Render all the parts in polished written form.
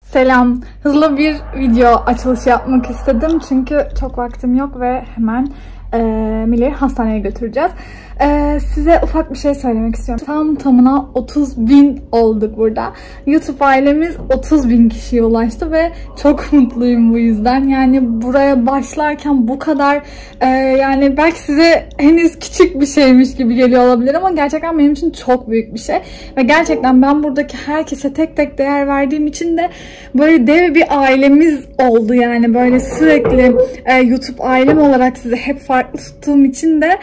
Selam. Hızlı bir video açılışı yapmak istedim. Çünkü çok vaktim yok ve hemen Mile'yi hastaneye götüreceğiz. Size ufak bir şey söylemek istiyorum. Tamına 30.000 olduk burada. YouTube ailemiz 30.000 kişiye ulaştı ve çok mutluyum bu yüzden. Yani buraya başlarken bu kadar yani belki size henüz küçük bir şeymiş gibi geliyor olabilir ama gerçekten benim için çok büyük bir şey. Ve gerçekten ben buradaki herkese tek tek değer verdiğim için de böyle dev bir ailemiz oldu yani. Böyle sürekli YouTube ailem olarak size hep farklı tuttuğum için de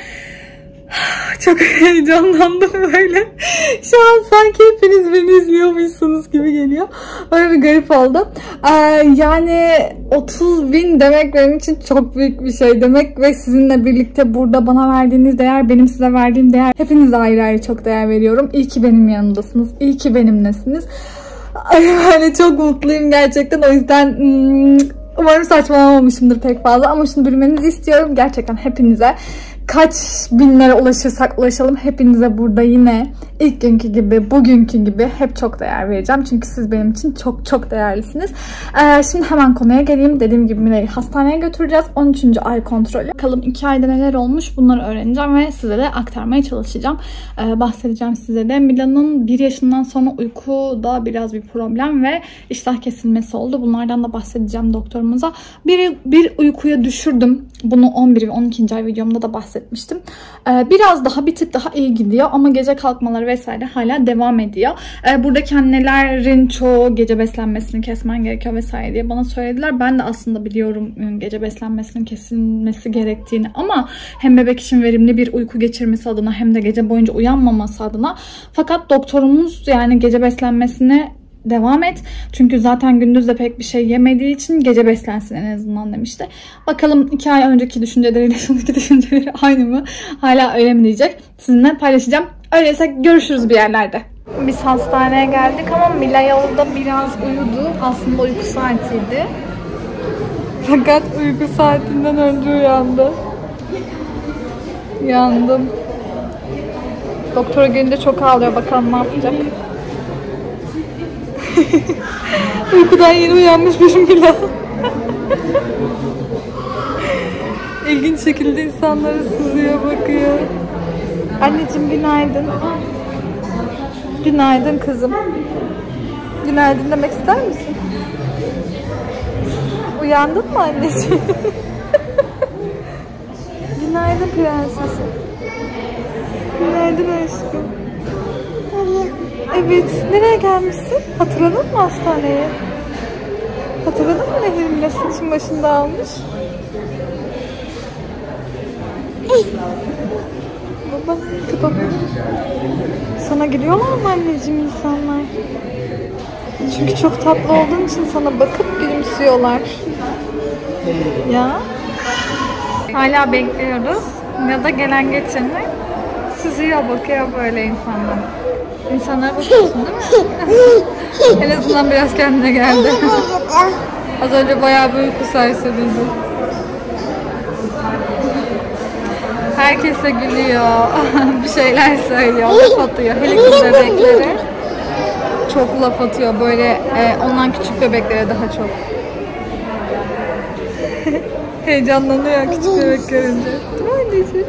çok heyecanlandım böyle. Şu an sanki hepiniz beni izliyormuşsunuz gibi geliyor. Öyle bir garip oldu. Yani 30.000 demek benim için çok büyük bir şey demek ve sizinle birlikte burada bana verdiğiniz değer, benim size verdiğim değer. Hepinize ayrı ayrı çok değer veriyorum. İyi ki benim yanımdasınız. İyi ki benimlesiniz. Yani çok mutluyum gerçekten. O yüzden umarım saçmalamamışımdır pek fazla ama şunu bilmenizi istiyorum. Gerçekten hepinize kaç binlere ulaşırsak ulaşalım hepinize burada yine ilk günkü gibi, bugünkü gibi hep çok değer vereceğim. Çünkü siz benim için çok çok değerlisiniz. Şimdi hemen konuya geleyim. Dediğim gibi Mile'yi hastaneye götüreceğiz. 13. ay kontrolü. Bakalım 2 ayda neler olmuş bunları öğreneceğim ve size de aktarmaya çalışacağım. Bahsedeceğim size de. Mila'nın 1 yaşından sonra uykuda biraz bir problem ve iştah kesilmesi oldu. Bunlardan da bahsedeceğim doktorumuza. Bir uykuya düşürdüm. Bunu 11 ve 12. ay videomda da bahsetmiştim. Biraz daha bir tık daha iyi gidiyor ama gece kalkmaları vesaire hala devam ediyor. Buradaki annelerin çoğu gece beslenmesini kesmen gerekiyor vesaire diye bana söylediler. Ben de aslında biliyorum gece beslenmesinin kesilmesi gerektiğini ama hem bebek için verimli bir uyku geçirmesi adına hem de gece boyunca uyanmaması adına. Fakat doktorumuz yani gece beslenmesini devam et. Çünkü zaten gündüz de pek bir şey yemediği için gece beslensin en azından demişti. Bakalım 2 ay önceki düşünceleriyle şimdiki düşünceleri aynı mı? Hala öyle mi diyecek? Sizinle paylaşacağım. Öyleyse görüşürüz bir yerlerde. Biz hastaneye geldik ama Mila yolda biraz uyudu. Aslında uyku saatiydi. Fakat uyku saatinden önce uyandı. Yandım. Doktora gelince çok ağlıyor. Bakalım ne yapacak. Uykudan yeni uyanmış bir Mila. İlginç şekilde insanlara sızıyor, bakıyor. Anneciğim günaydın. Günaydın kızım. Günaydın demek ister misin? Uyandın mı anneciğim? Günaydın prensesim. Günaydın aşkım. Evet. Nereye gelmişsin? Hatırladın mı hastaneye? Hatırladın mı Nehir'in saçın başında almış? Baba, baba. Sana gülüyorlar mı anneciğim insanlar? Çünkü çok tatlı olduğun için sana bakıp gülümsüyorlar. Ya. Hala bekliyoruz. Ya da gelen geçeni süzüyor, bakıyor böyle insanlar. İnsanlara bakıyorsun değil mi? En azından biraz kendine geldi. Az önce bayağı bir uyku serseriydi. Herkese gülüyor. Bir şeyler söylüyor. Laf atıyor. Hele kız bebeklere çok laf atıyor. Böyle ondan küçük bebeklere daha çok. Heyecanlanıyor küçük bebek görünce. Değil mi anneciğim?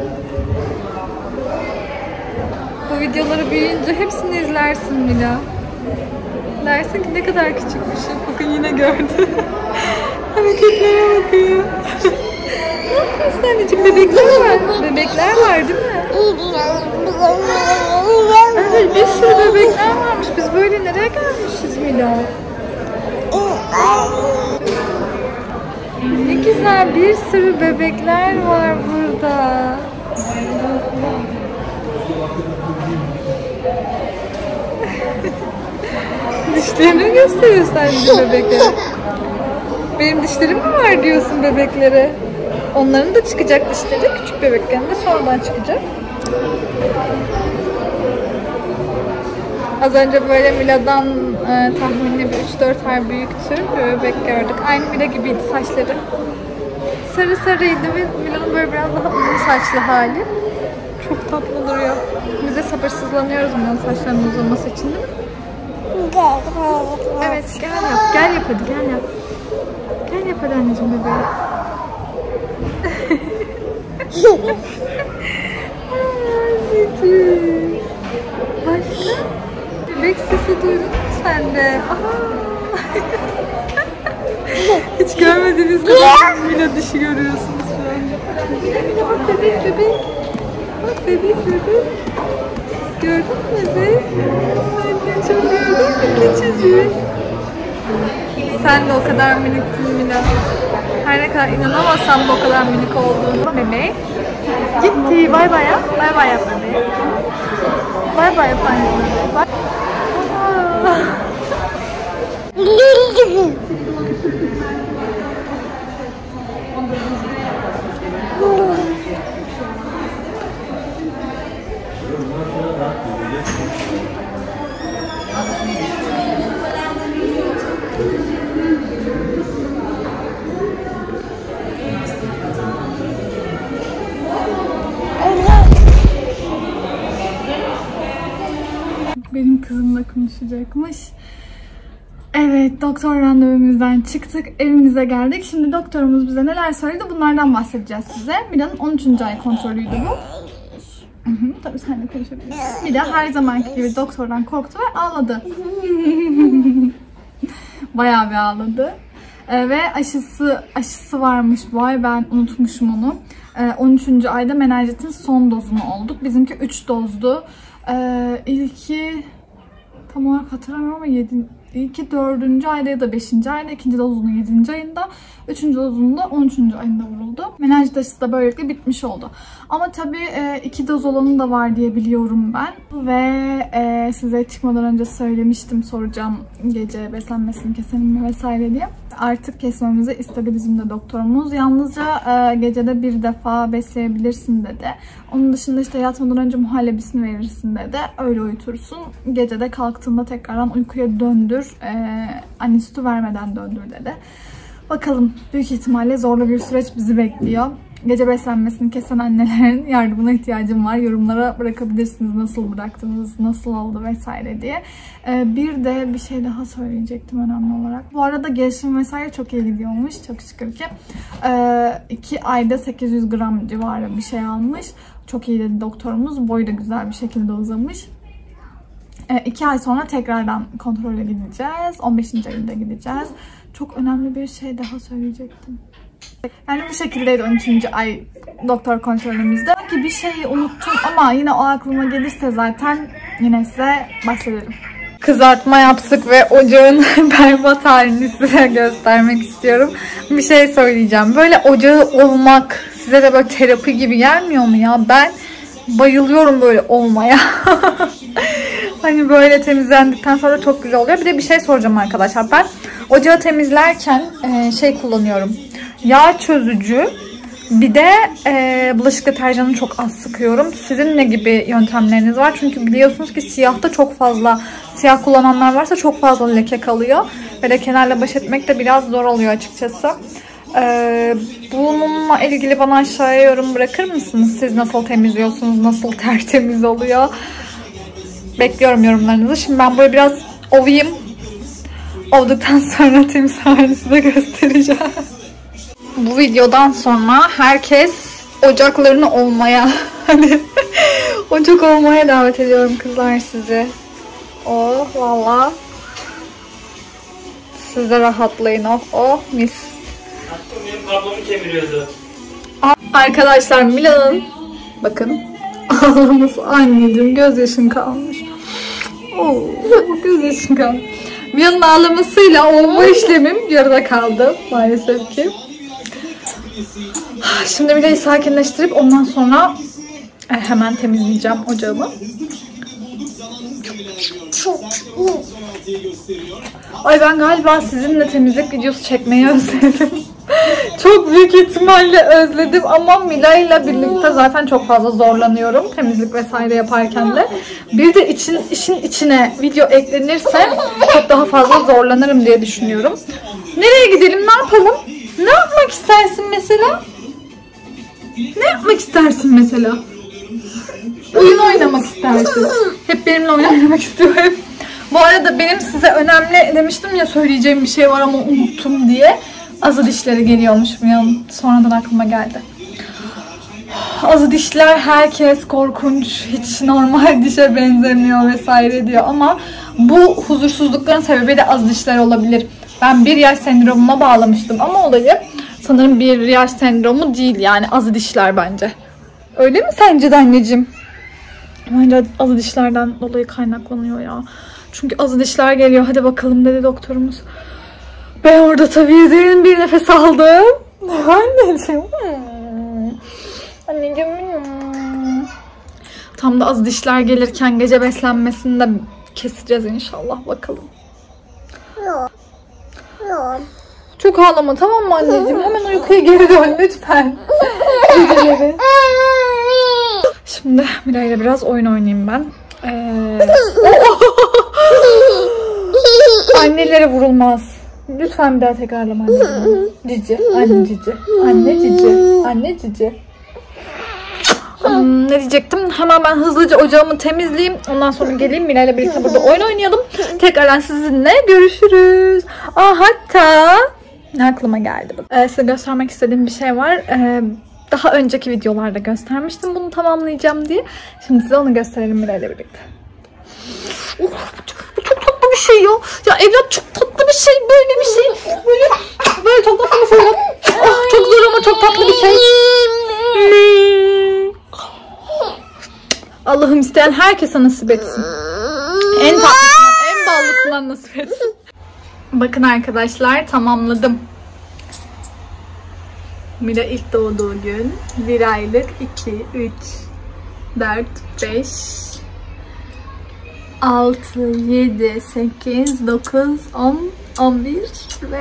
Bu videoları büyüyünce hepsini izlersin Mila. Dersin ki ne kadar küçükmüşüm. Bakın yine gördü. Hareketlere bakıyor. Ne yapıyorsun anneciğim? Bebekler var. Bebekler var değil mi? Evet, bir sürü bebekler varmış. Biz böyle nereye gelmişiz Mila? Ne güzel, bir sürü bebekler var burada. Dişlerini gösteriyorsun sen bebeklere. Benim dişlerim mi var diyorsun bebeklere? Onların da çıkacak dişleri. Küçük bebeklerin de sonradan çıkacak. Az önce böyle Mila'dan tahminli bir 3-4 ay büyüktür bir bebek gördük. Aynı Mila gibiydi saçları. Sarı sarıydı ve Mila'nın böyle biraz daha uzun saçlı hali. Çok tatlı duruyor. Biz de sabırsızlanıyoruz Mila'nın saçlarının uzaması için değil mi? Evet, gel yap. Gel yap hadi, gel yap. Gel yap hadi anneciğim bebeğim. Anneciğim. Başka? Bebek sesi duydun mu sen de? Hiç görmediğiniz kadar Mila dişi görüyorsunuz şu anda. Mila bak bebek bebek. Bak bebek bebek. Gördün mü bebek? Anne çok gördün mü küçücük? Sen de o kadar miniktin Mila. Her ne kadar inanamasam da o kadar minik olduğunu. Bebek. Gitti. Bay bay yap. Bay bay yap bebeğim. Bay bay yap anneciğim. Bay. Benim kızımla konuşacakmış. Evet, doktor randevumuzdan çıktık. Evimize geldik. Şimdi doktorumuz bize neler söyledi bunlardan bahsedeceğiz size. Mila'nın 13. ay kontrolüydü bu. Tabii sen de konuşabilirsin. Mila her zamanki gibi doktordan korktu ve ağladı. Bayağı bir ağladı. Ve aşısı varmış bu ay. Ben unutmuşum onu. 13. ayda menenjitin son dozunu olduk. Bizimki 3 dozdu. İlki tam olarak hatırlamıyorum ama ilki 4. ayda ya da 5. ayda, ikinci dozunu 7. ayında, 3. dozunu da 13. ayında vuruldu. Menenjit aşısı da böylelikle bitmiş oldu. Ama tabii 2 doz olanı da var diye biliyorum ben. Ve size çıkmadan önce söylemiştim, soracağım gece beslenmesini keselim mi vesaire diye. Artık kesmemizi istedi bizim de doktorumuz. Yalnızca gecede bir defa besleyebilirsin dedi. Onun dışında işte yatmadan önce muhallebisini verirsin dedi. Öyle uyutursun. Gecede kalktığında tekrardan uykuya döndür. Anne sütü vermeden döndür dedi. Bakalım, büyük ihtimalle zorlu bir süreç bizi bekliyor. Gece beslenmesini kesen annelerin yardımına ihtiyacım var. Yorumlara bırakabilirsiniz nasıl bıraktınız, nasıl oldu vesaire diye. Bir de bir şey daha söyleyecektim önemli olarak. Bu arada gelişim vesaire çok iyi gidiyormuş çok şükür ki. 2 ayda 800 gram civarı bir şey almış. Çok iyi dedi doktorumuz. Boyu da güzel bir şekilde uzamış. 2 ay sonra tekrardan kontrole gideceğiz. 15. ayında gideceğiz. Çok önemli bir şey daha söyleyecektim. Yani bu şekildeydi 13. ay doktor kontrolümüzde. Belki bir şeyi unuttum ama yine o aklıma gelirse zaten yine size bahsederim. Kızartma yaptık ve ocağın berbat halini size göstermek istiyorum. Bir şey söyleyeceğim. Böyle ocağı olmak size de böyle terapi gibi gelmiyor mu ya? Ben bayılıyorum böyle olmaya. Hani böyle temizlendikten sonra çok güzel oluyor. Bir de bir şey soracağım arkadaşlar. Ben ocağı temizlerken şey kullanıyorum. Yağ çözücü. Bir de bulaşık deterjanını çok az sıkıyorum. Sizin ne gibi yöntemleriniz var? Çünkü biliyorsunuz ki siyahta çok fazla, siyah kullananlar varsa çok fazla leke kalıyor. Ve lekelerle baş etmek de biraz zor oluyor açıkçası. Bununla ilgili bana aşağıya yorum bırakır mısınız? Siz nasıl temizliyorsunuz? Nasıl tertemiz oluyor? Bekliyorum yorumlarınızı. Şimdi ben böyle biraz ovayım. Ovduktan sonra temiz halini size göstereceğim. Bu videodan sonra herkes ocaklarını olmaya, hani ocak olmaya davet ediyorum kızlar sizi. Oh valla. Siz de rahatlayın. Oh mis. Benim kablomu kemiriyordu. Arkadaşlar Mila'nın bakın ağlaması, anneciğim gözyaşın kalmış. Gözyaşın kalmış. Mila'nın ağlamasıyla olma işlemim yarıda kaldı maalesef ki. Şimdi Mila'yı sakinleştirip ondan sonra hemen temizleyeceğim ocağımı. Ay ben galiba sizinle temizlik videosu çekmeyi özledim. Çok büyük ihtimalle özledim ama Mila ile birlikte zaten çok fazla zorlanıyorum temizlik vesaire yaparken de. Bir de işin içine video eklenirse çok daha fazla zorlanırım diye düşünüyorum. Nereye gidelim, ne yapalım? Ne yapmak istersin mesela? Ne yapmak istersin mesela? Oyun oynamak istersin. Hep benimle oyun oynamak istiyor hep. Bu arada benim size önemli demiştim ya, söyleyeceğim bir şey var ama unuttum diye. Azı dişleri geliyormuş Mila'nın. Sonradan aklıma geldi. Azı dişler herkes korkunç, hiç normal dişe benzemiyor vesaire diyor ama bu huzursuzlukların sebebi de azı dişler olabilir. Ben bir yaş sendromuna bağlamıştım ama olayı sanırım bir yaş sendromu değil, yani azı dişler bence. Öyle mi sence de anneciğim? Bence azı dişlerden dolayı kaynaklanıyor ya. Çünkü azı dişler geliyor, hadi bakalım dedi doktorumuz. Ben orada tabii derin bir nefes aldım. Anneciğim. Anneciğim. Tam da azı dişler gelirken gece beslenmesini de keseceğiz inşallah, bakalım. Çok ağlama, tamam mı anneciğim? Hemen uykuya geri dön lütfen. Geceleri. Şimdi Mila ile biraz oyun oynayayım ben. Annelere vurulmaz. Lütfen bir daha tekrarlama anneciğim. Cici, anne cici. Anne cici, anne cici. Ne diyecektim? Hemen ben hızlıca ocağımı temizleyeyim. Ondan sonra geleyim Mila ile birlikte burada oyun oynayalım. Tekrardan sizinle görüşürüz. Hatta ne aklıma geldi? Size göstermek istediğim bir şey var. Daha önceki videolarda göstermiştim bunu tamamlayacağım diye. Şimdi size onu gösterelim Mila ile birlikte. Bu çok tatlı bir şey ya. Ya evlat, çok tatlı bir şey. Böyle bir şey. Böyle çok tatlı bir şey. Çok zor ama çok tatlı bir şey. Allah'ım isteyen herkese nasip etsin. En tatlısından, en ballısından nasip etsin. Bakın arkadaşlar, tamamladım. Mila ilk doğduğu gün 1 aylık 2, 3, 4, 5, 6, 7, 8, 9, 10, 11 ve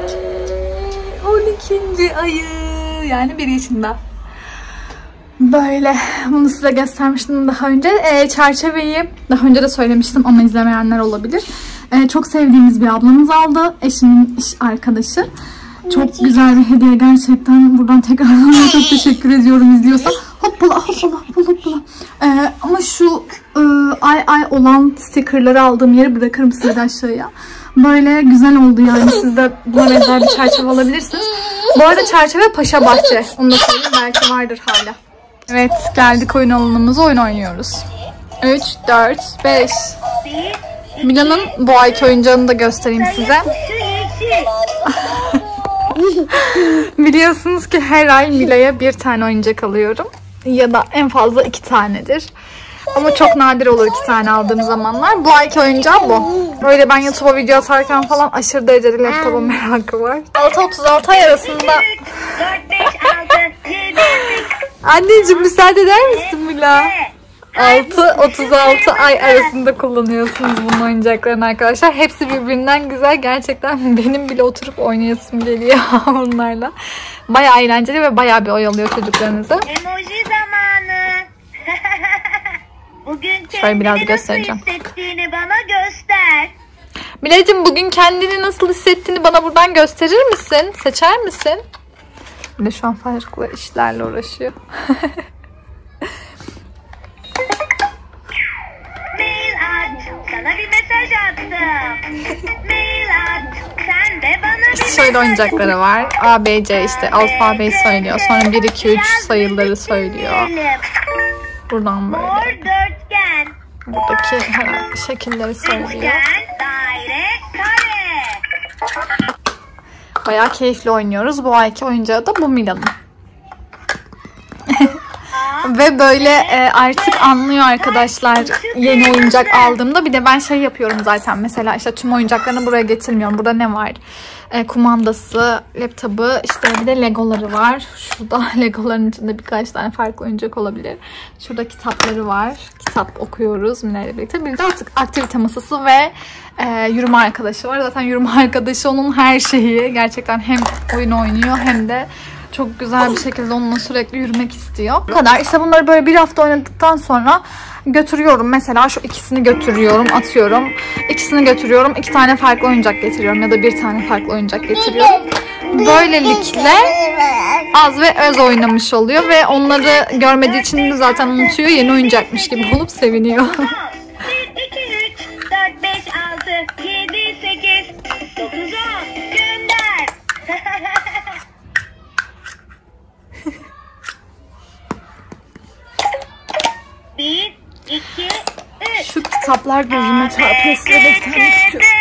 12. ayı, yani 1 yaşında. Böyle, bunu size göstermiştim daha önce. Çerçeveyi daha önce de söylemiştim ama izlemeyenler olabilir. Çok sevdiğimiz bir ablamız aldı. Eşimin iş arkadaşı. Çok güzel bir hediye gerçekten. Buradan tekrardan çok teşekkür ediyorum izliyorsa. Hoppala hoppala hoppala. Ama şu ay olan stickerları aldığım yeri bırakırım size aşağıya. Böyle güzel oldu yani. Siz de buna benzer bir çerçeve alabilirsiniz. Bu arada çerçeve Paşa Bahçe. Onu da söyleyeyim, belki vardır hala. Evet, geldik oyun alanımıza, oyun oynuyoruz. 3, 4, 5. Mila'nın bu ayki oyuncağını da göstereyim size. Biliyorsunuz ki her ay Mila'ya 1 tane oyuncak alıyorum. Ya da en fazla 2 tanedir. Ama çok nadir olur 2 tane aldığım zamanlar. Bu ayki oyuncağım bu. Böyle ben YouTube'a video atarken falan aşırı derecede laptopa merakı var. 6-36 ay arasında. Anneciğim müsaade eder misin Mila? 6-36 ay arasında kullanıyorsunuz bunun oyuncaklarını arkadaşlar. Hepsi birbirinden güzel. Gerçekten benim bile oturup oynayasım geliyor onlarla. Bayağı eğlenceli ve bayağı bir oyalıyor çocuklarınızı. Emoji zamanı. Bugün şöyle biraz kendini göstereceğim. nasıl hissettiğini bana göster. Milacığım, bugün kendini nasıl hissettiğini bana buradan gösterir misin? Seçer misin? Mila şu an farklı işlerle uğraşıyor. Mail at. Sana bir mesaj attım. Mail at. Sen de bana bir Şöyle oyuncakları var. A, B, C işte alfabeyi söylüyor. Sonra 1, 2, 3 sayıları söylüyor. Buradan Mor böyle. dörtgen. Buradaki şekilleri söylüyor. Üçgen, daire, kare. Bayağı keyifli oynuyoruz. Bu ayki oyuncağı da bu Mila'nın. Ve böyle artık anlıyor arkadaşlar yeni oyuncak aldığımda. Bir de ben şey yapıyorum zaten, mesela işte tüm oyuncaklarını buraya getirmiyorum. Burada ne var? Kumandası, laptopu, işte bir de legoları var. Şurada legoların içinde birkaç tane farklı oyuncak olabilir. Şurada kitapları var. Kitap okuyoruz Mila ile birlikte. Bir de artık aktivite masası ve yürüme arkadaşı var. Zaten yürüme arkadaşı onun her şeyi. Gerçekten hem oyun oynuyor hem de çok güzel bir şekilde onunla sürekli yürümek istiyor. Bu kadar. İşte bunları böyle 1 hafta oynadıktan sonra götürüyorum. Mesela şu ikisini götürüyorum, atıyorum. İkisini götürüyorum. 2 tane farklı oyuncak getiriyorum ya da 1 tane farklı oyuncak getiriyorum. Böylelikle az ve öz oynamış oluyor ve onları görmediği için de zaten unutuyor. Yeni oyuncakmış gibi olup seviniyor. 1, 2, 3, 4, 5, kitaplar gözüme çarpıyor. Size göstermek istiyorum.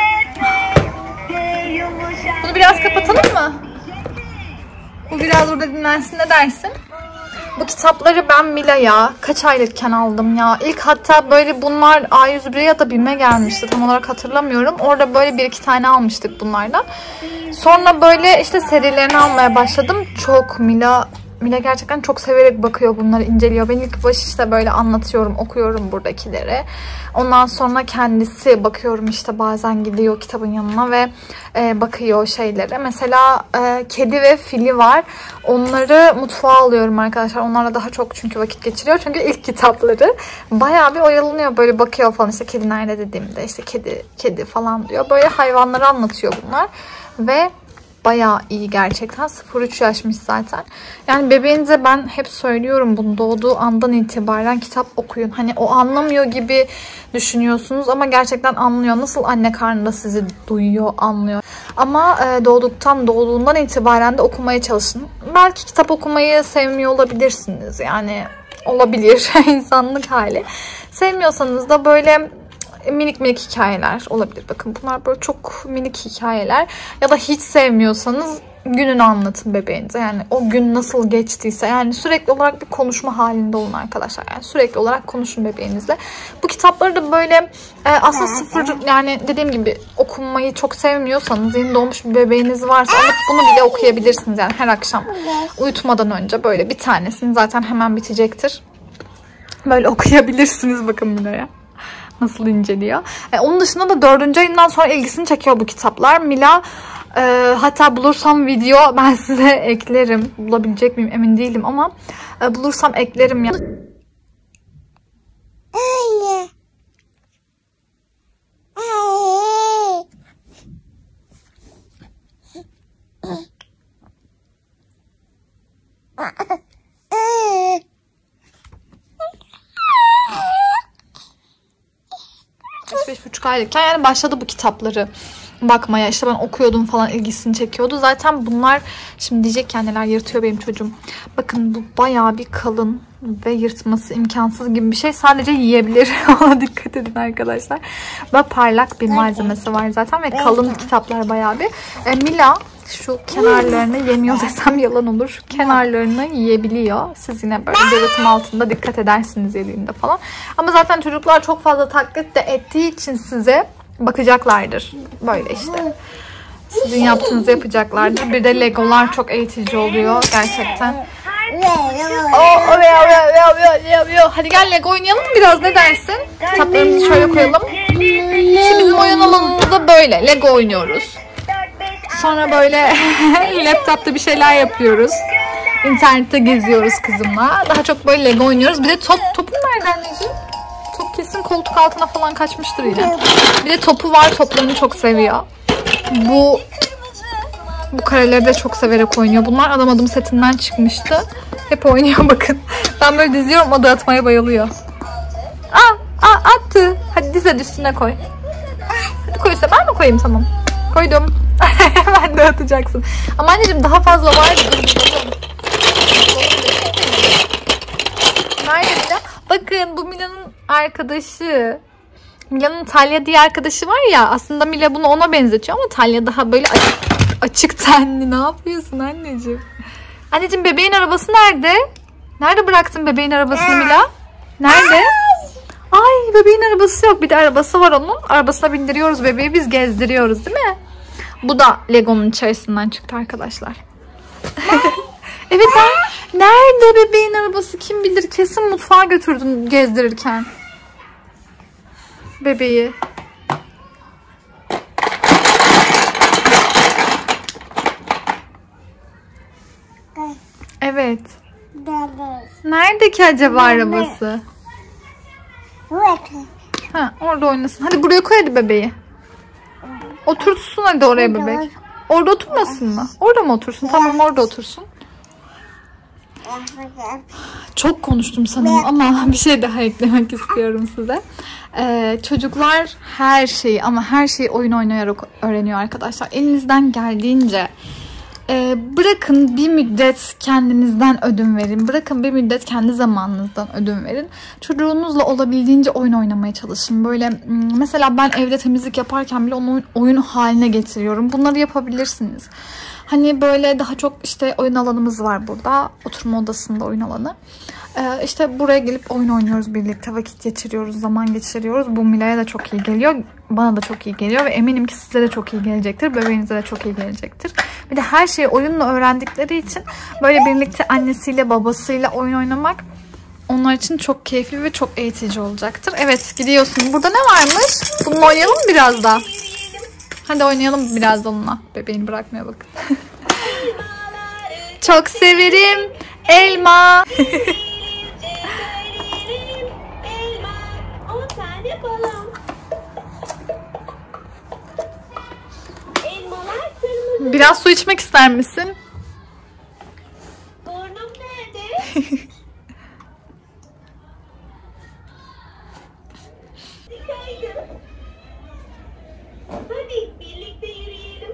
Bunu biraz kapatalım mı? Bu biraz burada dinlensin, ne dersin? Bu kitapları ben Mila'ya kaç aylıkken aldım ya. İlk hatta böyle bunlar A101'e ya da BİM'e gelmişti. Tam olarak hatırlamıyorum. Orada böyle 1-2 tane almıştık bunlardan. Sonra böyle işte serilerini almaya başladım. Çok Mila gerçekten çok severek bakıyor, bunları inceliyor. Ben ilk baş işte böyle anlatıyorum, okuyorum buradakileri. Ondan sonra kendisi bakıyorum, işte bazen gidiyor kitabın yanına ve bakıyor şeylere. Mesela kedi ve fili var. Onları mutfağa alıyorum arkadaşlar. Onlarla daha çok çünkü vakit geçiriyor. Çünkü ilk kitapları. Bayağı bir oyalanıyor, böyle bakıyor falan. İşte kedi nerede dediğimde işte kedi falan diyor. Böyle hayvanları anlatıyor bunlar. Ve bayağı iyi gerçekten. 0-3 yaşmış zaten. Yani bebeğinize ben hep söylüyorum bunu, doğduğu andan itibaren kitap okuyun. Hani o anlamıyor gibi düşünüyorsunuz ama gerçekten anlıyor. Nasıl anne karnında sizi duyuyor, anlıyor. Ama doğduğundan itibaren de okumaya çalışın. Belki kitap okumayı sevmiyor olabilirsiniz. Yani olabilir. İnsanlık hali. Sevmiyorsanız da böyle minik hikayeler olabilir. Bakın bunlar böyle çok minik hikayeler. Ya da hiç sevmiyorsanız gününü anlatın bebeğinize. Yani o gün nasıl geçtiyse, yani sürekli olarak bir konuşma halinde olun arkadaşlar. Yani sürekli olarak konuşun bebeğinizle. Bu kitapları da böyle aslında sıfır, yani dediğim gibi okumayı çok sevmiyorsanız, yeni doğmuş bir bebeğiniz varsa alıp bunu bile okuyabilirsiniz. Yani her akşam uyutmadan önce böyle bir tanesini, zaten hemen bitecektir. Böyle okuyabilirsiniz. Bakın buraya nasıl inceliyor. Onun dışında da 4. ayından sonra ilgisini çekiyor bu kitaplar. Mila hatta bulursam video ben size eklerim. Bulabilecek miyim emin değilim ama bulursam eklerim ya. Buçuk aylıkken yani başladı bu kitapları bakmaya. İşte ben okuyordum falan, ilgisini çekiyordu. Zaten bunlar, şimdi diyecek ki neler yırtıyor benim çocuğum. Bakın bu bayağı bir kalın ve yırtması imkansız gibi bir şey. Sadece yiyebilir. Ona dikkat edin arkadaşlar. Ve parlak bir malzemesi var zaten ve kalın kitaplar bayağı bir. Mila şu kenarlarını yemiyor desem yalan olur. Şu kenarlarını yiyebiliyor. Siz yine böyle gözetim altında dikkat edersiniz yediğinde falan. Ama zaten çocuklar çok fazla taklit de ettiği için size bakacaklardır. Böyle işte. Sizin yaptığınızı yapacaklardır. Bir de Legolar çok eğitici oluyor gerçekten. Hadi gel Lego oynayalım biraz, ne dersin? Kitaplarımızı şöyle koyalım. İşte bizim oyun alanımızda böyle Lego oynuyoruz. Sonra böyle laptopta bir şeyler yapıyoruz. İnternette geziyoruz kızımla. Daha çok böyle Lego oynuyoruz. Bir de topun nerede anneciğim? Top kesin koltuk altına falan kaçmıştır yine. Bir de topu var. Toplarını çok seviyor. Bu kareleri de çok severek oynuyor. Bunlar Adım Adım setinden çıkmıştı. Hep oynuyor bakın. Ben böyle diziyorum, o da atmaya bayılıyor. Attı. Hadi diz üstüne koy. Hadi koysa ben mi koyayım? Tamam. Koydum. Hemen de atacaksın. Ama anneciğim daha fazla var. Nerede Mila? Bakın bu Mila'nın arkadaşı. Mila'nın Talya diye arkadaşı var ya. Aslında Mila bunu ona benzetiyor ama Talya daha böyle açık tenli. Ne yapıyorsun anneciğim? Anneciğim bebeğin arabası nerede? Nerede bıraktın bebeğin arabasını Mila? Nerede? Ay bebeğin arabası yok. Bir de arabası var onun. Arabasına bindiriyoruz bebeği. Biz gezdiriyoruz değil mi? Bu da Lego'nun içerisinden çıktı arkadaşlar. Evet nerede bebeğin arabası? Kim bilir, kesin mutfağa götürdün gezdirirken. Bebeği. Evet. Nerede ki acaba arabası? Ha, orada oynasın. Hadi buraya koy hadi bebeği. Otursun hadi oraya bebek. Orada oturmasın mı? Orada mı otursun? Tamam orada otursun. Çok konuştum sanırım ama bir şey daha eklemek istiyorum size. Çocuklar her şeyi, ama her şeyi oyun oynayarak öğreniyor arkadaşlar. Elinizden geldiğince Bırakın bir müddet kendinizden ödün verin. Bırakın bir müddet kendi zamanınızdan ödün verin. Çocuğunuzla olabildiğince oyun oynamaya çalışın. Böyle mesela ben evde temizlik yaparken bile onu oyun haline getiriyorum. Bunları yapabilirsiniz. Hani böyle daha çok işte oyun alanımız var burada. Oturma odasında oyun alanı. İşte buraya gelip oyun oynuyoruz birlikte. Vakit geçiriyoruz, zaman geçiriyoruz. Bu Mila'ya da çok iyi geliyor. Bana da çok iyi geliyor ve eminim ki size de çok iyi gelecektir. Bebeğinize de çok iyi gelecektir. Bir de her şeyi oyunla öğrendikleri için böyle birlikte annesiyle babasıyla oyun oynamak onlar için çok keyifli ve çok eğitici olacaktır. Evet, gidiyorsun. Burada ne varmış? Bununla oynayalım mı biraz daha? Hadi oynayalım biraz da onunla. Bebeğini bırakmıyor bakın. Çok severim elma. Biraz su içmek ister misin? Burnum nerede? Hadi birlikte yürüyelim.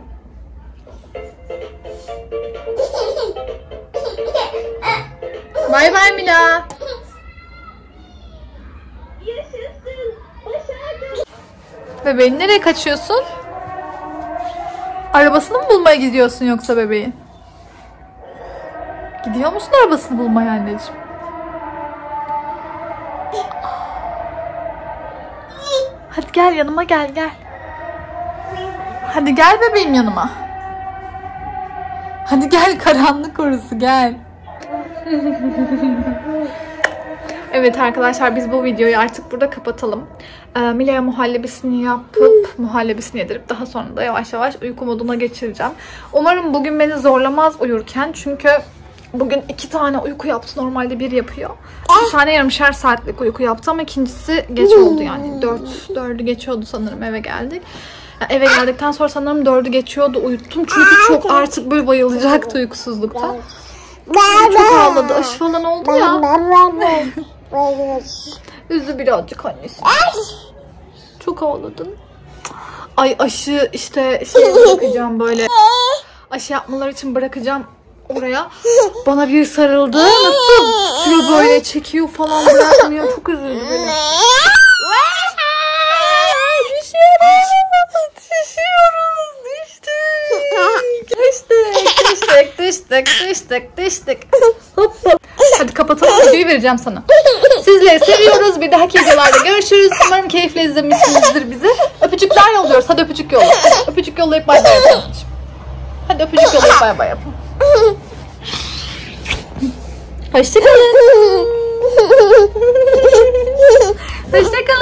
Bay bay Mila. Yaşasın. Başardım. Bebeğin nereye kaçıyorsun? Arabasını mı bulmaya gidiyorsun yoksa bebeğin? Gidiyor musun arabasını bulmaya anneciğim? Hadi gel yanıma gel. Hadi gel bebeğim yanıma. Hadi gel karanlık orası gel. Evet arkadaşlar biz bu videoyu artık burada kapatalım. Mila'ya muhallebisini yapıp muhallebisini yedirip daha sonra da yavaş yavaş uyku moduna geçireceğim. Umarım bugün beni zorlamaz uyurken çünkü bugün 2 tane uyku yaptı. Normalde 1 yapıyor. 2 tane yarımşar saatlik uyku yaptı ama ikincisi geç oldu yani. 4'ü geçiyordu sanırım eve geldik. Yani eve geldikten sonra sanırım 4'ü geçiyordu uyuttum. Çünkü çok artık böyle bayılacaktı uykusuzluktan. Çok ağladı. Aşı falan oldu ya. Üzdü birazcık annesi. Çok ağladın. Ay aşı işte bırakacağım böyle. Aşı yapmaları için bırakacağım oraya. Bana bir sarıldı. Nasıl tutuyor böyle çekiyor falan bırakmıyor. Çok üzüldü beni. Düştük. Hop. Hadi kapatalım, videoyu vereceğim sana. Sizleri seviyoruz. Bir dahaki videolarda görüşürüz. Umarım keyifle izlemişsinizdir bizi. Öpücükler yolluyoruz. Hadi öpücük yolla. Öpücük yollayıp bay bay yapalım. Hadi öpücük yollayıp bay bay yapalım. Hoşçakalın. Hoşçakalın.